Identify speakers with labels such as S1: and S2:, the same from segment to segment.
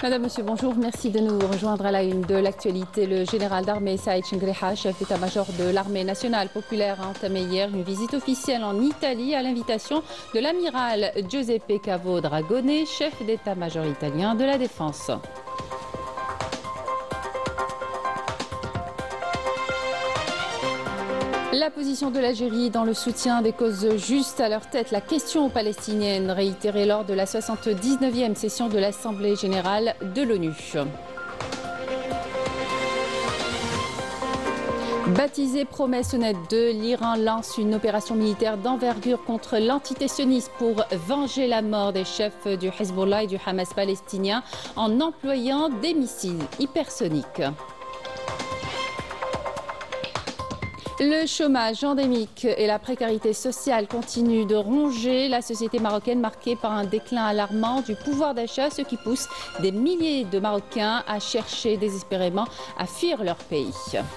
S1: Madame, Monsieur, bonjour. Merci de nous rejoindre à la une de l'actualité. Le général d'armée Saïd Chengreha, chef d'état-major de l'armée nationale populaire, a entamé hier une visite officielle en Italie à l'invitation de l'amiral Giuseppe Cavo Dragone, chef d'état-major italien de la défense. La position de l'Algérie dans le soutien des causes justes à leur tête, la question palestinienne réitérée lors de la 79e session de l'Assemblée générale de l'ONU. Baptisée promesse nette 2, l'Iran lance une opération militaire d'envergure contre l'antitétionnisme pour venger la mort des chefs du Hezbollah et du Hamas palestinien en employant des missiles hypersoniques. Le chômage endémique et la précarité sociale continuent de ronger la société marocaine, marquée par un déclin alarmant du pouvoir d'achat, ce qui pousse des milliers de Marocains à chercher désespérément à fuir leur pays.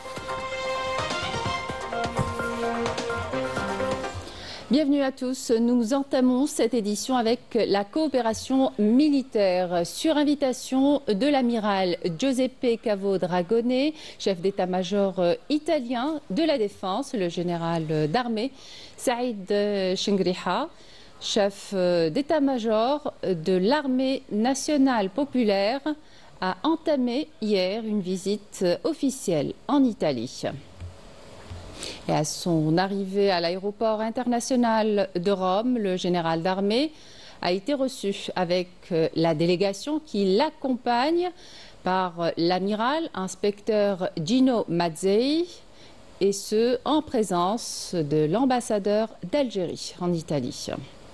S1: Bienvenue à tous. Nous entamons cette édition avec la coopération militaire sur invitation de l'amiral Giuseppe Cavo Dragone, chef d'état-major italien de la défense, le général d'armée Saïd Chengreha, chef d'état-major de l'armée nationale populaire, a entamé hier une visite officielle en Italie. Et à son arrivée à l'aéroport international de Rome, le général d'armée a été reçu avec la délégation qui l'accompagne par l'amiral inspecteur Gino Mazzei, et ce en présence de l'ambassadeur d'Algérie en Italie.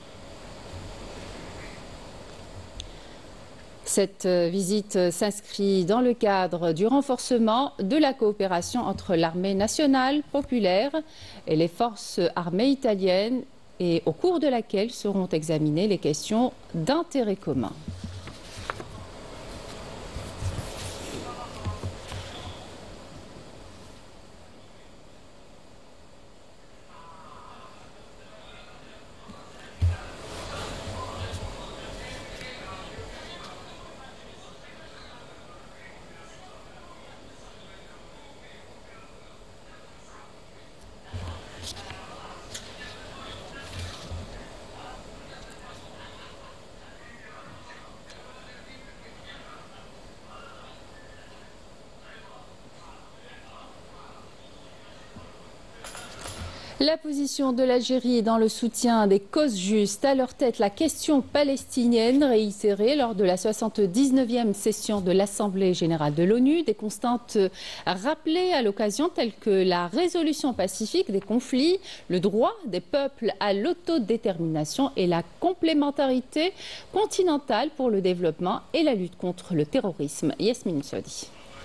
S1: Cette visite s'inscrit dans le cadre du renforcement de la coopération entre l'armée nationale populaire et les forces armées italiennes, et au cours de laquelle seront examinées les questions d'intérêt commun. La position de l'Algérie dans le soutien des causes justes, à leur tête la question palestinienne réitérée lors de la 79e session de l'Assemblée générale de l'ONU, des constantes rappelées à l'occasion telles que la résolution pacifique des conflits, le droit des peuples à l'autodétermination et la complémentarité continentale pour le développement et la lutte contre le terrorisme. Yasmine Saudi.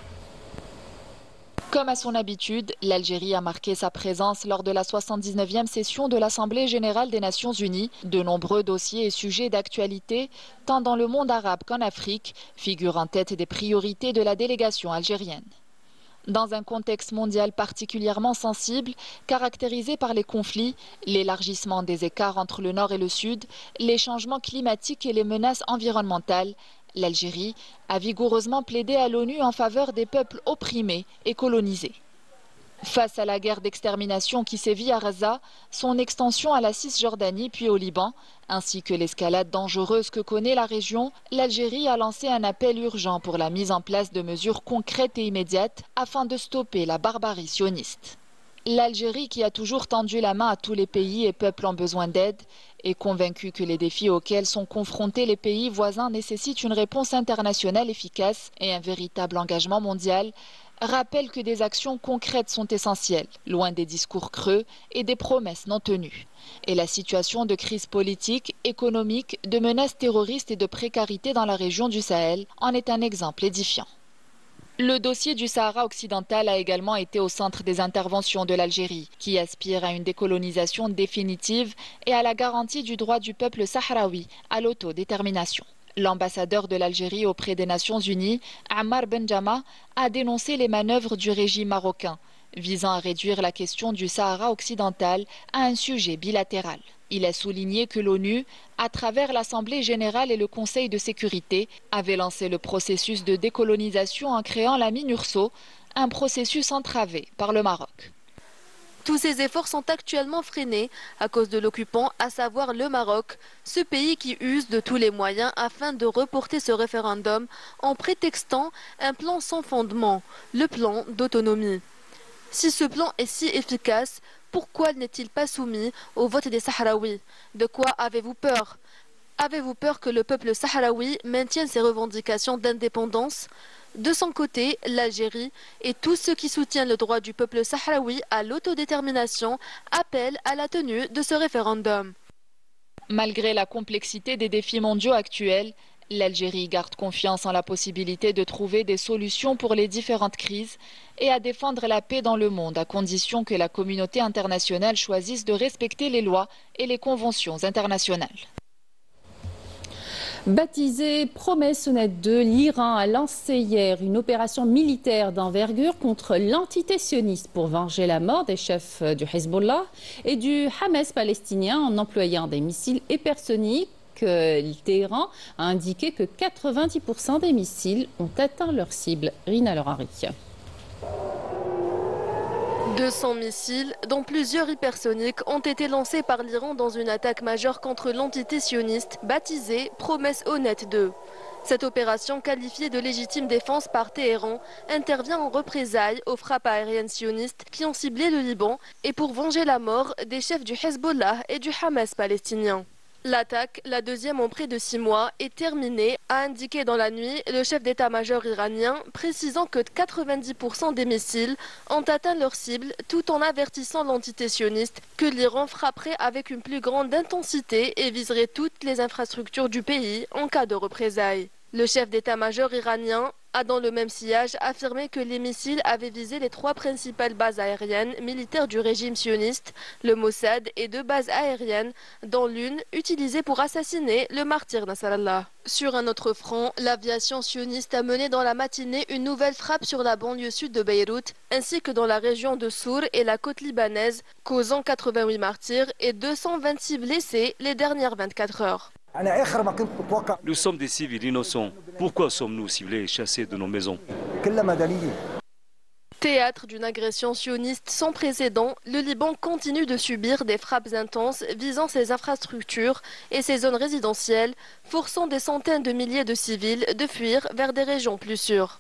S2: Comme à son habitude, l'Algérie a marqué sa présence lors de la 79e session de l'Assemblée générale des Nations unies. De nombreux dossiers et sujets d'actualité, tant dans le monde arabe qu'en Afrique, figurent en tête des priorités de la délégation algérienne. Dans un contexte mondial particulièrement sensible, caractérisé par les conflits, l'élargissement des écarts entre le Nord et le Sud, les changements climatiques et les menaces environnementales, l'Algérie a vigoureusement plaidé à l'ONU en faveur des peuples opprimés et colonisés. Face à la guerre d'extermination qui sévit à Gaza, son extension à la Cisjordanie puis au Liban, ainsi que l'escalade dangereuse que connaît la région, l'Algérie a lancé un appel urgent pour la mise en place de mesures concrètes et immédiates afin de stopper la barbarie sioniste. L'Algérie, qui a toujours tendu la main à tous les pays et peuples en besoin d'aide, est convaincue que les défis auxquels sont confrontés les pays voisins nécessitent une réponse internationale efficace et un véritable engagement mondial, rappelle que des actions concrètes sont essentielles, loin des discours creux et des promesses non tenues. Et la situation de crise politique, économique, de menaces terroristes et de précarité dans la région du Sahel en est un exemple édifiant. Le dossier du Sahara occidental a également été au centre des interventions de l'Algérie, qui aspire à une décolonisation définitive et à la garantie du droit du peuple sahraoui à l'autodétermination. L'ambassadeur de l'Algérie auprès des Nations Unies, Ammar Benjama, a dénoncé les manœuvres du régime marocain, visant à réduire la question du Sahara occidental à un sujet bilatéral. Il a souligné que l'ONU, à travers l'Assemblée générale et le Conseil de sécurité, avait lancé le processus de décolonisation en créant la MINURSO, un processus entravé par le Maroc.
S3: Tous ces efforts sont actuellement freinés à cause de l'occupant, à savoir le Maroc, ce pays qui use de tous les moyens afin de reporter ce référendum en prétextant un plan sans fondement, le plan d'autonomie. Si ce plan est si efficace, pourquoi n'est-il pas soumis au vote des Sahraouis? De quoi avez-vous peur? Avez-vous peur que le peuple sahraoui maintienne ses revendications d'indépendance? De son côté, l'Algérie et tous ceux qui soutiennent le droit du peuple sahraoui à l'autodétermination appellent à la tenue de ce référendum.
S2: Malgré la complexité des défis mondiaux actuels, l'Algérie garde confiance en la possibilité de trouver des solutions pour les différentes crises et à défendre la paix dans le monde à condition que la communauté internationale choisisse de respecter les lois et les conventions internationales.
S1: Baptisée Promesse Honnête 2, l'Iran a lancé hier une opération militaire d'envergure contre l'entité sioniste pour venger la mort des chefs du Hezbollah et du Hamas palestinien en employant des missiles hypersoniques. Le Téhéran a indiqué que 90% des missiles ont atteint leur cible. Rina Lorari.
S3: 200 missiles, dont plusieurs hypersoniques, ont été lancés par l'Iran dans une attaque majeure contre l'entité sioniste baptisée Promesse Honnête 2. Cette opération, qualifiée de légitime défense par Téhéran, intervient en représailles aux frappes aériennes sionistes qui ont ciblé le Liban et pour venger la mort des chefs du Hezbollah et du Hamas palestinien. L'attaque, la deuxième en près de 6 mois, est terminée, a indiqué dans la nuit le chef d'état-major iranien, précisant que 90% des missiles ont atteint leur cible, tout en avertissant l'entité sioniste que l'Iran frapperait avec une plus grande intensité et viserait toutes les infrastructures du pays en cas de représailles. Le chef d'état-major iranien a dans le même sillage affirmé que les missiles avaient visé les 3 principales bases aériennes militaires du régime sioniste, le Mossad et 2 bases aériennes, dont l'une utilisée pour assassiner le martyr Nasrallah. Sur un autre front, l'aviation sioniste a mené dans la matinée une nouvelle frappe sur la banlieue sud de Beyrouth, ainsi que dans la région de Sour et la côte libanaise, causant 88 martyrs et 226 blessés les dernières 24 heures.
S4: Nous sommes des civils innocents. Pourquoi sommes-nous ciblés et chassés de nos maisons?
S3: Théâtre d'une agression sioniste sans précédent, le Liban continue de subir des frappes intenses visant ses infrastructures et ses zones résidentielles, forçant des centaines de milliers de civils de fuir vers des régions plus sûres.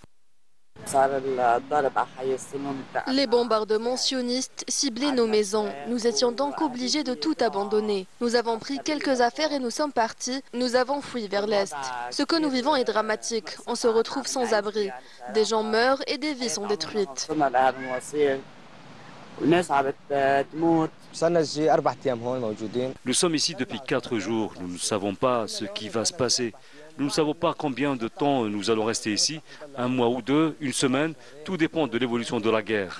S3: Les bombardements sionistes ciblaient nos maisons. Nous étions donc obligés de tout abandonner. Nous avons pris quelques affaires et nous sommes partis. Nous avons fui vers l'Est. Ce que nous vivons est dramatique. On se retrouve sans abri. Des gens meurent et des vies sont détruites.
S4: Nous sommes ici depuis 4 jours. Nous ne savons pas ce qui va se passer. Nous ne savons pas combien de temps nous allons rester ici, 1 mois ou 2, 1 semaine. Tout dépend de l'évolution de la guerre.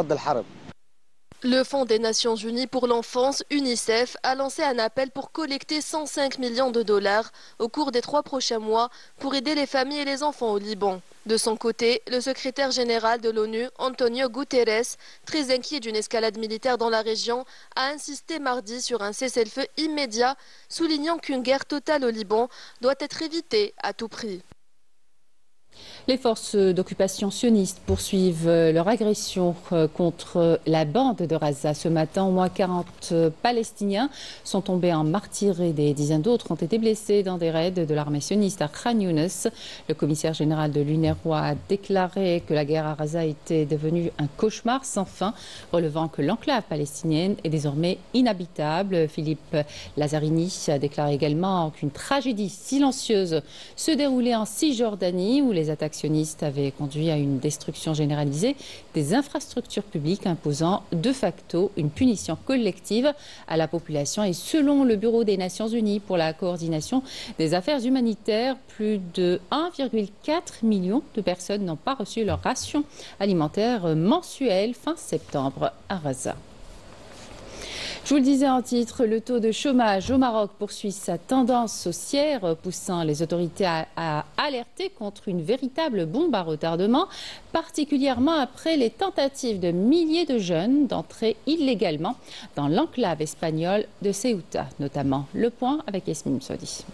S3: Le Fonds des Nations Unies pour l'enfance, UNICEF, a lancé un appel pour collecter 105 millions de dollars au cours des 3 prochains mois pour aider les familles et les enfants au Liban. De son côté, le secrétaire général de l'ONU, Antonio Guterres, très inquiet d'une escalade militaire dans la région, a insisté mardi sur un cessez-le-feu immédiat, soulignant qu'une guerre totale au Liban doit être évitée à tout prix.
S1: Les forces d'occupation sionistes poursuivent leur agression contre la bande de Gaza. Ce matin, au moins 40 Palestiniens sont tombés en martyrs et des dizaines d'autres ont été blessés dans des raids de l'armée sioniste à Khan Younes. Le commissaire général de l'UNRWA a déclaré que la guerre à Gaza était devenue un cauchemar sans fin, relevant que l'enclave palestinienne est désormais inhabitable. Philippe Lazzarini a déclaré également qu'une tragédie silencieuse se déroulait en Cisjordanie, où les attaques sionistes avaient conduit à une destruction généralisée des infrastructures publiques, imposant de facto une punition collective à la population. Et selon le Bureau des Nations Unies pour la coordination des affaires humanitaires, plus de 1,4 million de personnes n'ont pas reçu leur ration alimentaire mensuelle fin septembre à Gaza. Je vous le disais en titre, le taux de chômage au Maroc poursuit sa tendance haussière, poussant les autorités à alerter contre une véritable bombe à retardement, particulièrement après les tentatives de milliers de jeunes d'entrer illégalement dans l'enclave espagnole de Ceuta, notamment. Le point avec Yasmine Msodi.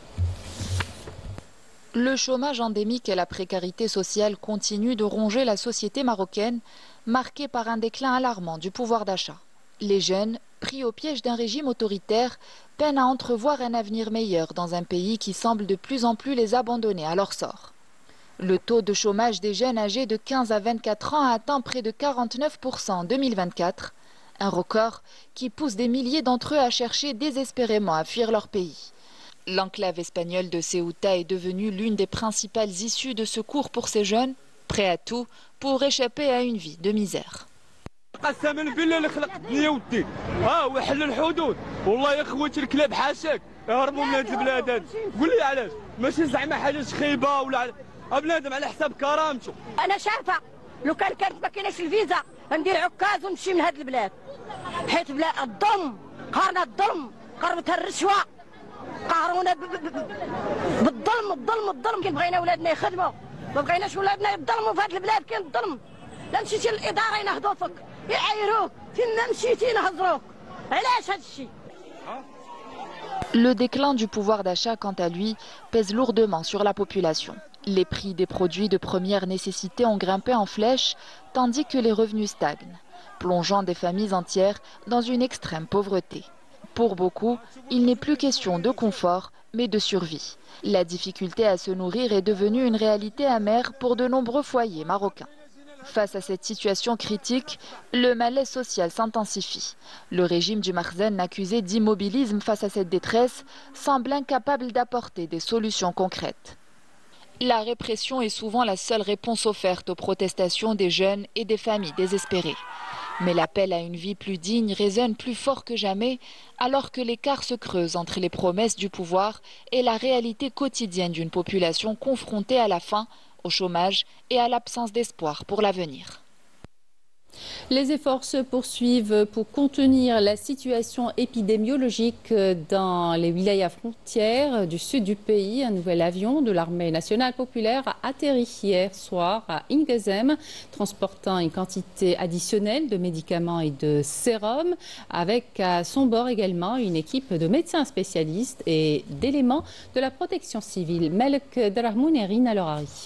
S2: Le chômage endémique et la précarité sociale continuent de ronger la société marocaine, marquée par un déclin alarmant du pouvoir d'achat. Les jeunes, pris au piège d'un régime autoritaire, peinent à entrevoir un avenir meilleur dans un pays qui semble de plus en plus les abandonner à leur sort. Le taux de chômage des jeunes âgés de 15 à 24 ans a atteint près de 49% en 2024, un record qui pousse des milliers d'entre eux à chercher désespérément à fuir leur pays. L'enclave espagnole de Ceuta est devenue l'une des principales issues de secours pour ces jeunes, prêts à tout pour échapper à une vie de misère.
S5: قسما بالله اللي خلق الدنيا والدين وحل الحدود والله يا خوتي الكلاب حاشاك هربوا من هذه البلاد هذه قول لي علاش ماشي زعما حاجه خايبه ولا بنادم على حساب كرامته.
S6: انا شايفه لو كانت ما كايناش الفيزا ندير عكاز ونمشي من هذه البلاد حيت بلا الظلم قهرنا الظلم قهرتها الرشوه قهرونا بالظلم كي بغينا ولادنا يخدموا ما بغيناش ولادنا يظلموا في هذه البلاد كاين الظلم لا مشيتي للاداره ينهضوا فيك يعايروك فين مشيتي ينهضروك علاش هذا الشيء.
S2: Le déclin du pouvoir d'achat, quant à lui, pèse lourdement sur la population. Les prix des produits de première nécessité ont grimpé en flèche, tandis que les revenus stagnent, plongeant des familles entières dans une extrême pauvreté. Pour beaucoup, il n'est plus question de confort, mais de survie. La difficulté à se nourrir est devenue une réalité amère pour de nombreux foyers marocains. Face à cette situation critique, le malaise social s'intensifie. Le régime du Makhzen, accusé d'immobilisme face à cette détresse, semble incapable d'apporter des solutions concrètes. La répression est souvent la seule réponse offerte aux protestations des jeunes et des familles désespérées. Mais l'appel à une vie plus digne résonne plus fort que jamais, alors que l'écart se creuse entre les promesses du pouvoir et la réalité quotidienne d'une population confrontée à la faim, au chômage et à l'absence d'espoir pour l'avenir.
S1: Les efforts se poursuivent pour contenir la situation épidémiologique dans les wilayas frontières du sud du pays. Un nouvel avion de l'armée nationale populaire a atterri hier soir à Ingezem, transportant une quantité additionnelle de médicaments et de sérums, avec à son bord également une équipe de médecins spécialistes et d'éléments de la protection civile. Melk Drahmoun et Rina Lorari.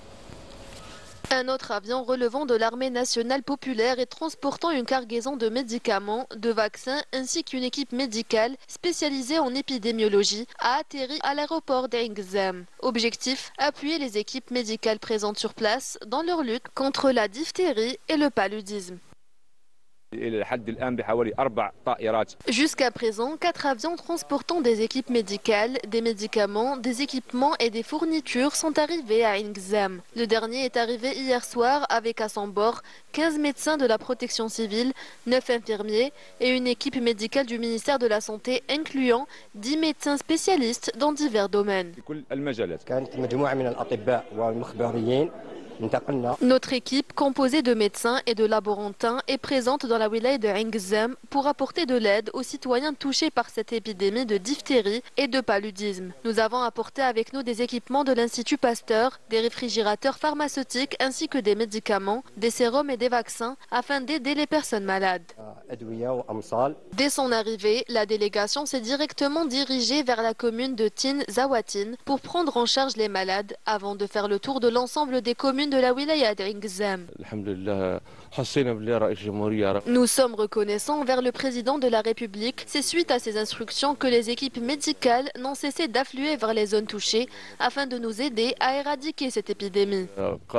S3: Un autre avion relevant de l'armée nationale populaire et transportant une cargaison de médicaments, de vaccins ainsi qu'une équipe médicale spécialisée en épidémiologie a atterri à l'aéroport d'Ingezem. Objectif, appuyer les équipes médicales présentes sur place dans leur lutte contre la diphtérie et le paludisme. Jusqu'à présent, 4 avions transportant des équipes médicales, des médicaments, des équipements et des fournitures sont arrivés à Ingezem. Le dernier est arrivé hier soir avec à son bord 15 médecins de la protection civile, 9 infirmiers et une équipe médicale du ministère de la Santé incluant 10 médecins spécialistes dans divers domaines. Notre équipe, composée de médecins et de laborantins, est présente dans la wilaya de Ingezem pour apporter de l'aide aux citoyens touchés par cette épidémie de diphtérie et de paludisme. Nous avons apporté avec nous des équipements de l'Institut Pasteur, des réfrigérateurs pharmaceutiques ainsi que des médicaments, des sérums et des vaccins afin d'aider les personnes malades. Dès son arrivée, la délégation s'est directement dirigée vers la commune de Tin Zawatin pour prendre en charge les malades avant de faire le tour de l'ensemble des communes de la wilaya d'Ingezem. Nous sommes reconnaissants envers le président de la République. C'est suite à ces instructions que les équipes médicales n'ont cessé d'affluer vers les zones touchées afin de nous aider à éradiquer cette épidémie.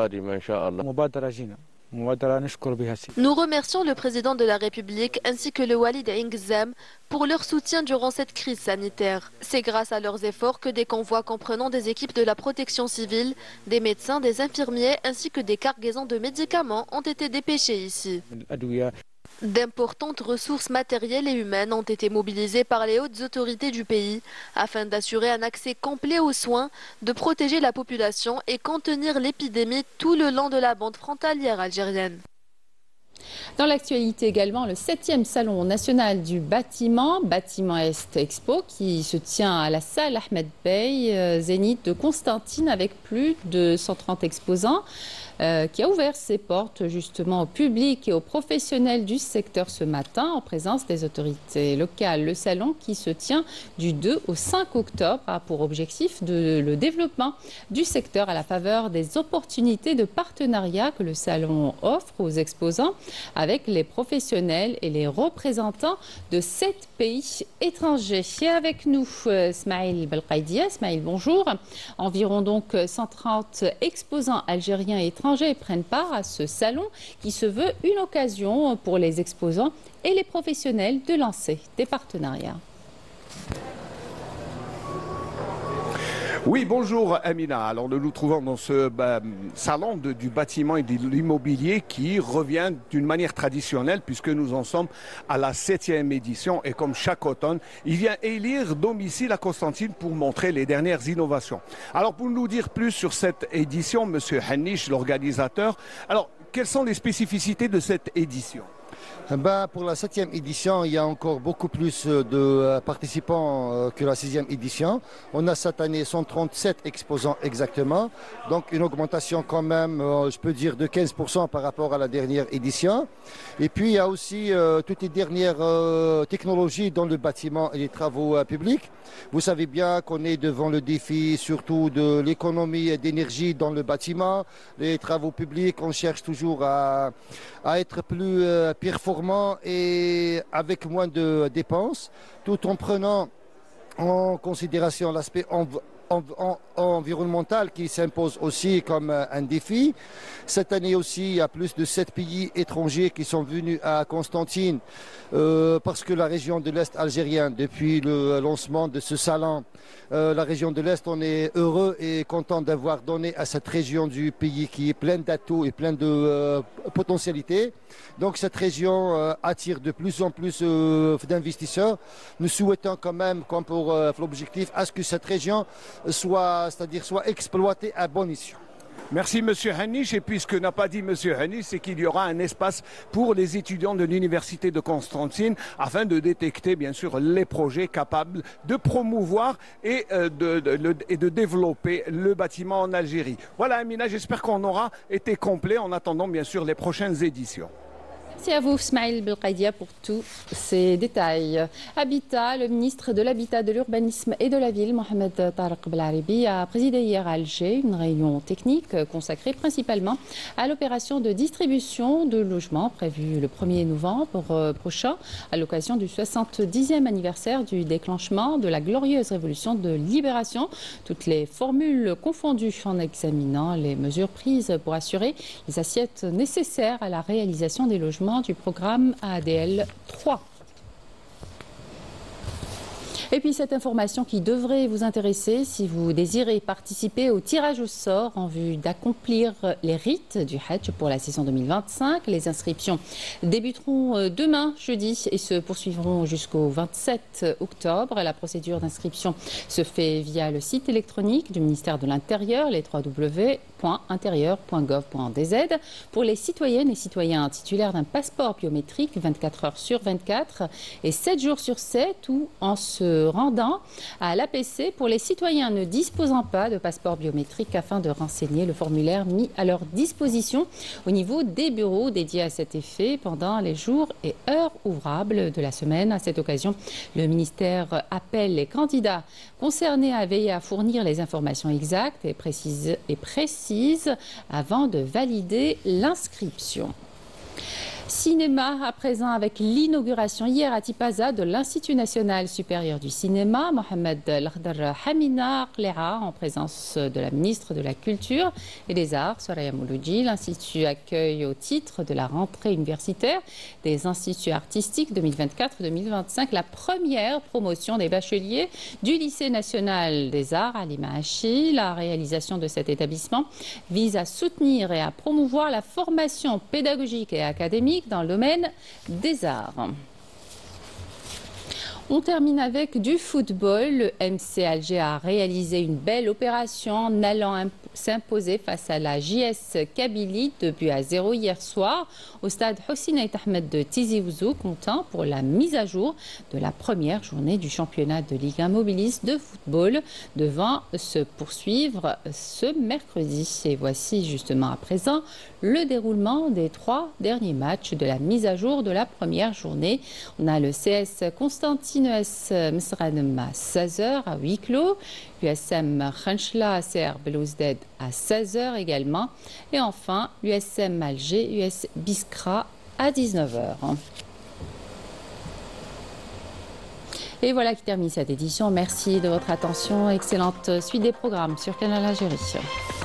S3: Nous remercions le président de la République ainsi que le wali d'Ingezem pour leur soutien durant cette crise sanitaire. C'est grâce à leurs efforts que des convois comprenant des équipes de la protection civile, des médecins, des infirmiers ainsi que des cargaisons de médicaments ont été dépêchés ici. D'importantes ressources matérielles et humaines ont été mobilisées par les hautes autorités du pays afin d'assurer un accès complet aux soins, de protéger la population et contenir l'épidémie tout le long de la bande frontalière algérienne.
S1: Dans l'actualité également, le 7e Salon national du bâtiment, Bâtiment Est Expo, qui se tient à la salle Ahmed Bey, Zénith de Constantine, avec plus de 130 exposants, qui a ouvert ses portes justement au public et aux professionnels du secteur ce matin en présence des autorités locales. Le salon qui se tient du 2 au 5 octobre a pour objectif le développement du secteur à la faveur des opportunités de partenariat que le salon offre aux exposants avec les professionnels et les représentants de 7 pays étrangers. Et avec nous, Smaïl Belkaidia. Smaïl, bonjour. Environ donc 130 exposants algériens et étrangers prennent part à ce salon qui se veut une occasion pour les exposants et les professionnels de lancer des partenariats.
S7: Oui, bonjour Amina. Alors nous nous trouvons dans ce salon du bâtiment et de l'immobilier qui revient d'une manière traditionnelle puisque nous en sommes à la 7e édition et comme chaque automne, il vient élire domicile à Constantine pour montrer les dernières innovations. Alors pour nous dire plus sur cette édition, Monsieur Hannish, l'organisateur, alors quelles sont les spécificités de cette édition ?
S8: Pour la 7e édition, il y a encore beaucoup plus de participants que la 6e édition. On a cette année 137 exposants exactement, donc une augmentation quand même, je peux dire, de 15% par rapport à la dernière édition. Et puis il y a aussi toutes les dernières technologies dans le bâtiment et les travaux publics. Vous savez bien qu'on est devant le défi surtout de l'économie d'énergie dans le bâtiment. Les travaux publics, on cherche toujours à être plus performant et avec moins de dépenses, tout en prenant en considération l'aspect environnemental qui s'impose aussi comme un défi. Cette année aussi, il y a plus de 7 pays étrangers qui sont venus à Constantine parce que la région de l'Est algérien, depuis le lancement de ce salon, la région de l'Est, on est heureux et content d'avoir donné à cette région du pays qui est pleine d'atouts et pleine de potentialités. Donc cette région attire de plus en plus d'investisseurs. Nous souhaitons quand même, comme pour l'objectif, à ce que cette région soit exploitée à bon escient.
S7: Merci Monsieur Hannish. Et puis ce que n'a pas dit Monsieur Hannish, c'est qu'il y aura un espace pour les étudiants de l'Université de Constantine afin de détecter bien sûr les projets capables de promouvoir et de développer le bâtiment en Algérie. Voilà Amina, j'espère qu'on aura été complet en attendant bien sûr les prochaines éditions.
S1: Merci à vous, Smaïl Belkaidia, pour tous ces détails. Habitat, le ministre de l'Habitat, de l'Urbanisme et de la Ville, Mohamed Tarek Belaribi, a présidé hier à Alger une réunion technique consacrée principalement à l'opération de distribution de logements prévue le 1er novembre prochain, à l'occasion du 70e anniversaire du déclenchement de la glorieuse révolution de libération. Toutes les formules confondues en examinant les mesures prises pour assurer les assiettes nécessaires à la réalisation des logements du programme ADL 3. Et puis cette information qui devrait vous intéresser si vous désirez participer au tirage au sort en vue d'accomplir les rites du Hajj pour la saison 2025. Les inscriptions débuteront demain, jeudi, et se poursuivront jusqu'au 27 octobre. La procédure d'inscription se fait via le site électronique du ministère de l'Intérieur, les www.intérieur.gov.dz. Pour les citoyennes et citoyens titulaires d'un passeport biométrique 24 heures sur 24 et 7 jours sur 7 ou en se rendant à l'APC pour les citoyens ne disposant pas de passeport biométrique afin de renseigner le formulaire mis à leur disposition au niveau des bureaux dédiés à cet effet pendant les jours et heures ouvrables de la semaine. À cette occasion, le ministère appelle les candidats concernés à veiller à fournir les informations exactes et précises avant de valider l'inscription. Cinéma à présent avec l'inauguration hier à Tipaza de l'Institut national supérieur du cinéma. Mohamed Lakhdar Hamina Qléa en présence de la ministre de la Culture et des Arts, Soraya Mouloudji. L'Institut accueille au titre de la rentrée universitaire des instituts artistiques 2024-2025 la première promotion des bacheliers du lycée national des arts à Limahachi. La réalisation de cet établissement vise à soutenir et à promouvoir la formation pédagogique et académique dans le domaine des arts. On termine avec du football. Le MC Alger a réalisé une belle opération en allant s'imposer face à la JS Kabylie 2-0 hier soir au stade Hossein Ait Ahmed de Tizi Ouzou, comptant pour la mise à jour de la première journée du championnat de Ligue 1 Mobilis de football, devant se poursuivre ce mercredi. Et voici justement à présent le déroulement des 3 derniers matchs de la mise à jour de la première journée. On a le CS Constantine US Msranem à 16h à huis clos, l'USM Khenchela CR Belouizdad à 16h également, et enfin l'USM Alger US Biskra à 19h. Et voilà qui termine cette édition. Merci de votre attention. Excellente suite des programmes sur Canal Algérie.